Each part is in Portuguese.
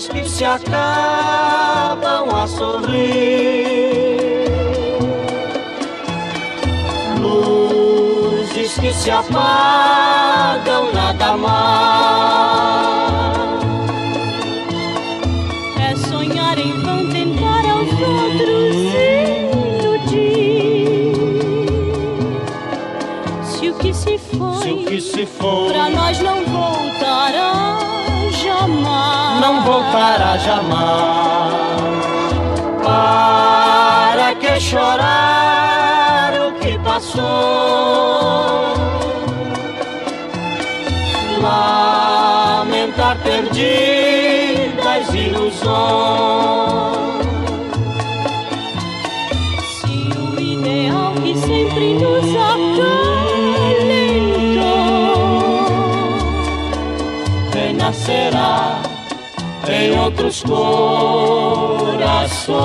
dias que se acabam a sorrir, luzes que se apagam, nada mais. É sonhar em vão, tentar aos outros iludir. Se o que se foi, pra nós não voltará jamais. Não voltará jamais. Para que chorar o que passou? Lamentar perdidas ilusões. Se o ideal que sempre nos acalentou renascerá em outros corações.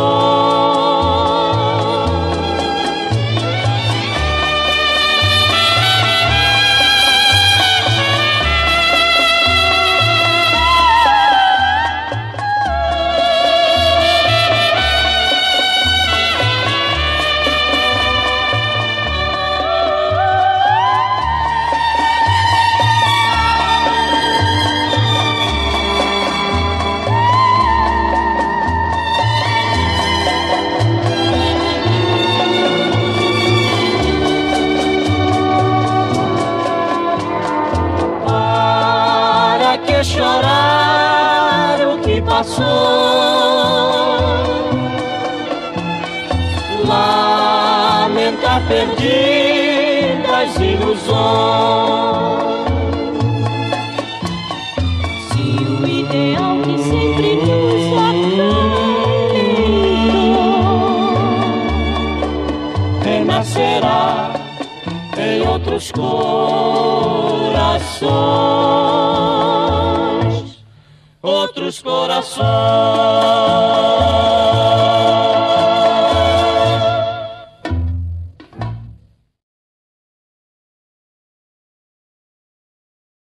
Chorar o que passou, lamentar perdidas ilusões. Se o ideal que sempre nos acalentou renascerá em outros corações. Outros corações.